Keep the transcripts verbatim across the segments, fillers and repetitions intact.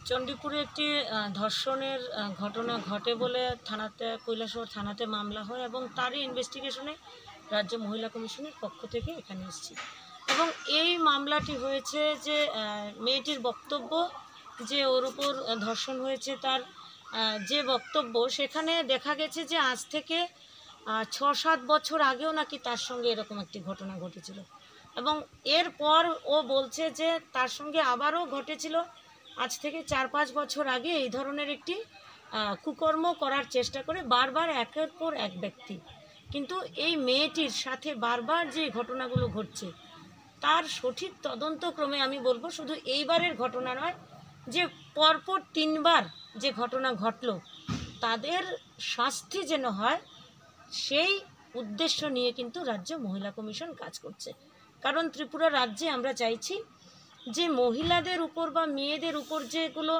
চণ্ডীপুরে একটি ধর্ষণের ঘটনা ঘটে বলে থানাতে কৈলাসহর থানাতে মামলা হয় এবং তারই ইনভেস্টিগেশনে রাজ্য মহিলা কমিশনের পক্ষ থেকে এখানে এসেছি। এবং এই মামলাটি হয়েছে যে মেয়েটির বক্তব্য যে ওর উপর ধর্ষণ হয়েছে, তার যে বক্তব্য সেখানে দেখা গেছে যে আজ থেকে ছ সাত বছর আগেও নাকি তার সঙ্গে এরকম একটি ঘটনা ঘটেছিল এবং এরপর ও বলছে যে তার সঙ্গে আবারও ঘটেছিল আজ থেকে চার পাঁচ বছর আগে এই ধরনের একটি কুকর্ম করার চেষ্টা করে বারবার একের পর এক ব্যক্তি। কিন্তু এই মেয়েটির সাথে বারবার যে ঘটনাগুলো ঘটছে তার সঠিক তদন্তক্রমে আমি বলবো শুধু এইবারের ঘটনা নয়, যে পরপর তিনবার যে ঘটনা ঘটলো তাদের শাস্তি যেন হয় সেই উদ্দেশ্য নিয়ে কিন্তু রাজ্য মহিলা কমিশন কাজ করছে। কারণ ত্রিপুরা রাজ্যে আমরা চাইছি যে মহিলাদের উপর বা মেয়েদের উপর যেগুলো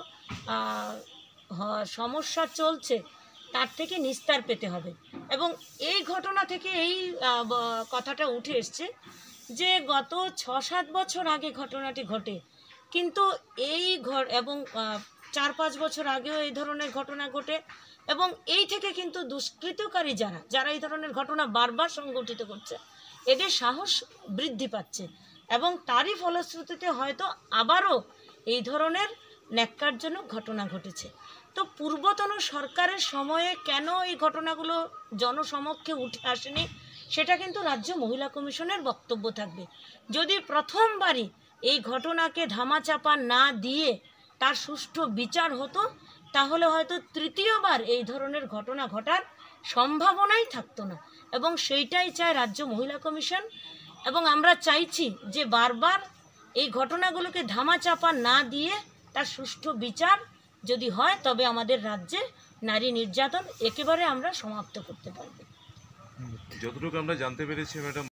সমস্যা চলছে তার থেকে নিস্তার পেতে হবে। এবং এই ঘটনা থেকে এই কথাটা উঠে এসছে যে গত ছ সাত বছর আগে ঘটনাটি ঘটে, কিন্তু এই ঘর এবং চার পাঁচ বছর আগেও এই ধরনের ঘটনা ঘটে এবং এই থেকে কিন্তু দুষ্কৃতকারী যারা যারা এই ধরনের ঘটনা বারবার সংগঠিত করছে এদের সাহস বৃদ্ধি পাচ্ছে এবং তারই ফলশ্রুতিতে হয়তো আবারও এই ধরনের ন্যাক্কারজনক ঘটনা ঘটেছে। তো পূর্বতন সরকারের সময়ে কেন এই ঘটনাগুলো জনসমক্ষে উঠে আসেনি সেটা কিন্তু রাজ্য মহিলা কমিশনের বক্তব্য থাকবে। যদি প্রথমবারই এই ঘটনাকে ধামাচাপা না দিয়ে তার সুষ্ঠু বিচার হতো তাহলে হয়তো তৃতীয়বার এই ধরনের ঘটনা ঘটার সম্ভাবনাই থাকতো না এবং সেইটাই চায় রাজ্য মহিলা কমিশন। এবং আমরা চাইছি যে বারবার এই ঘটনাগুলোকে ধামাচাপা না দিয়ে তার সুষ্ঠু বিচার যদি হয় তবে আমাদের রাজ্যে নারী নির্যাতন একেবারে আমরা সমাপ্ত করতে পারব। যতটুকু আমরা জানতে পেরেছি ম্যাডাম